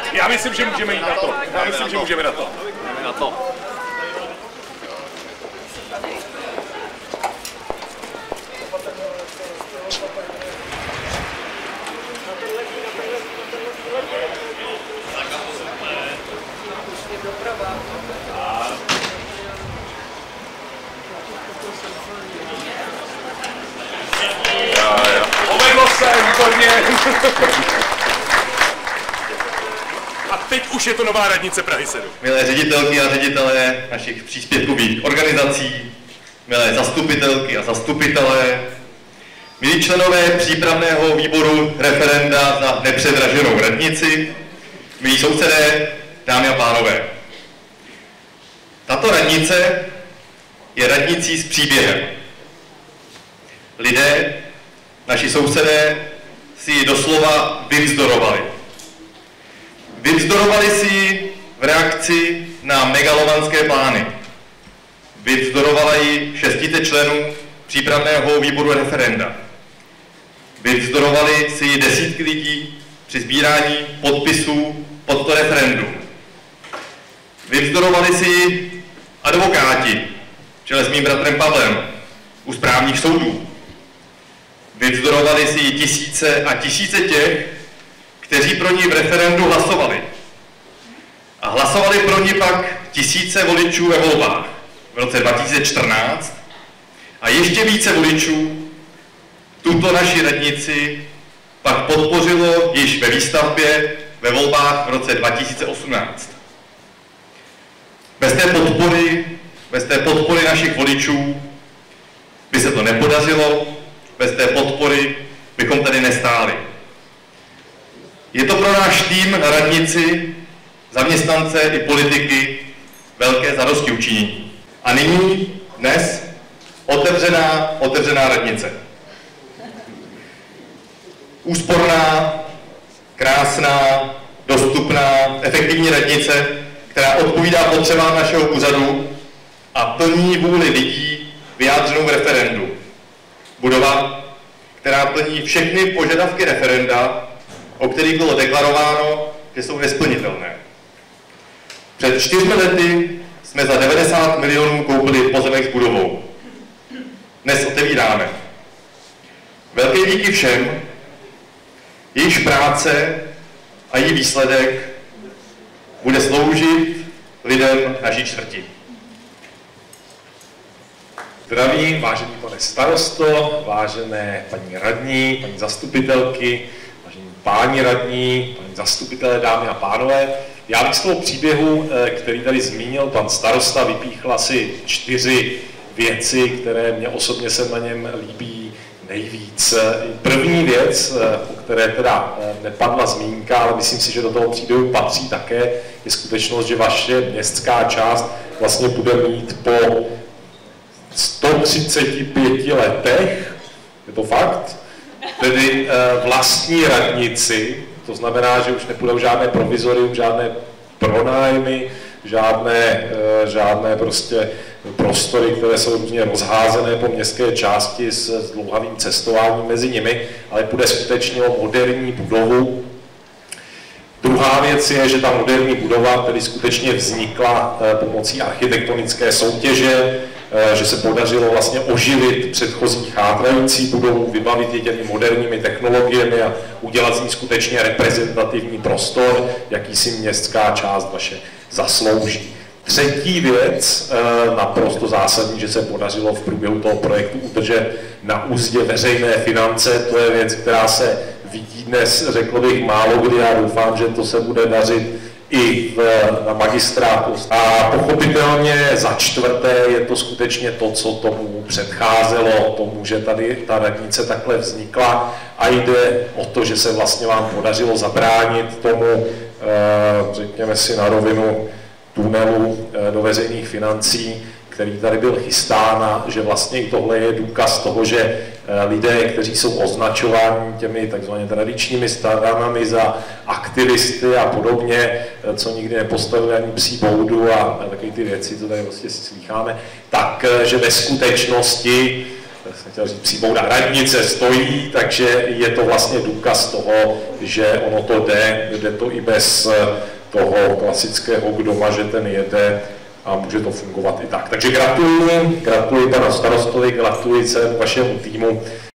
Já myslím, že můžeme jít na to. Já myslím, že můžeme na to. Jdeme na to. Povedlo se, výborně. A teď už je to nová radnice Prahy 7. Milé ředitelky a ředitelé našich příspěvkových organizací, milé zastupitelky a zastupitelé, milí členové přípravného výboru referenda za nepředraženou radnici, milí sousedé, dámy a pánové. Tato radnice je radnicí s příběhem. Lidé, naši sousedé, si ji doslova vyvzdorovali. Vyvzdorovali si ji v reakci na megalovanské plány. Vyvzdorovala ji 600 členů přípravného výboru referenda. Vyvzdorovali si ji desítky lidí při sbírání podpisů pod to referendum. Vyvzdorovali si ji advokáti, v čele s mým bratrem Pavlem, u správních soudů. Vyvzdorovali si ji tisíce a tisíce těch, kteří pro ní v referendu hlasovali. A hlasovali pro ní pak tisíce voličů ve volbách v roce 2014 a ještě více voličů tuto naši radnici pak podpořilo již ve výstavbě ve volbách v roce 2018. Bez té podpory našich voličů by se to nepodařilo, bez té podpory bychom tady nestáli. Je to pro náš tým na radnici, zaměstnance i politiky velké zadosti učinění. A nyní, dnes, otevřená radnice. Úsporná, krásná, dostupná, efektivní radnice, která odpovídá potřebám našeho úřadu a plní vůli lidí vyjádřenou v referendu. Budova, která plní všechny požadavky referenda, o kterých bylo deklarováno, že jsou nesplnitelné. Před 4 lety jsme za 90 milionů koupili pozemek s budovou. Dnes otevíráme. Velké díky všem, jejichž práce a její výsledek bude sloužit lidem naší čtvrti. Zdravím, vážený pane starosto, vážené paní radní, paní zastupitelky, vážení páni radní, paní zastupitelé, dámy a pánové. Já bych z toho příběhu, který tady zmínil pan starosta, vypíchl asi 4 věci, které mě osobně se na něm líbí nejvíc. První věc, o které teda nepadla zmínka, ale myslím si, že do toho příběhu patří také, je skutečnost, že vaše městská část vlastně bude mít po 135 letech, je to fakt, tedy vlastní radnici, to znamená, že už nepůjdou žádné provizorium, žádné pronájmy, žádné prostě prostory, které jsou různě rozházené po městské části s dlouhavým cestováním mezi nimi, ale půjde skutečně o moderní budovu. Druhá věc je, že ta moderní budova tedy skutečně vznikla pomocí architektonické soutěže, že se podařilo vlastně oživit předchozí chátrající budovu, vybavit je těmi moderními technologiemi a udělat z ní skutečně reprezentativní prostor, jaký si městská část vaše zaslouží. Třetí věc, naprosto zásadní, že se podařilo v průběhu toho projektu udržet na úzdě veřejné finance, to je věc, která se vidí dnes, řekl bych, málo kdy a doufám, že to se bude dařit i na magistrátu. A pochopitelně za čtvrté je to skutečně to, co tomu předcházelo, tomu, že tady ta radnice takhle vznikla a jde o to, že se vlastně vám podařilo zabránit tomu, řekněme si na rovinu, tunelu do veřejných financí, který tady byl chystán, a že vlastně i tohle je důkaz toho, že lidé, kteří jsou označováni těmi takzvaně tradičními stranami za aktivisty a podobně, co nikdy nepostavili ani psí boudu a takové ty věci, co tady vlastně si slýcháme, tak že ve skutečnosti jsem chtěl říct, přijmout a radnice stojí, takže je to vlastně důkaz toho, že ono to jde to i bez toho klasického kdo maže, ten jede a může to fungovat i tak. Takže gratuluji panu starostovi, gratuluji celému vašemu týmu.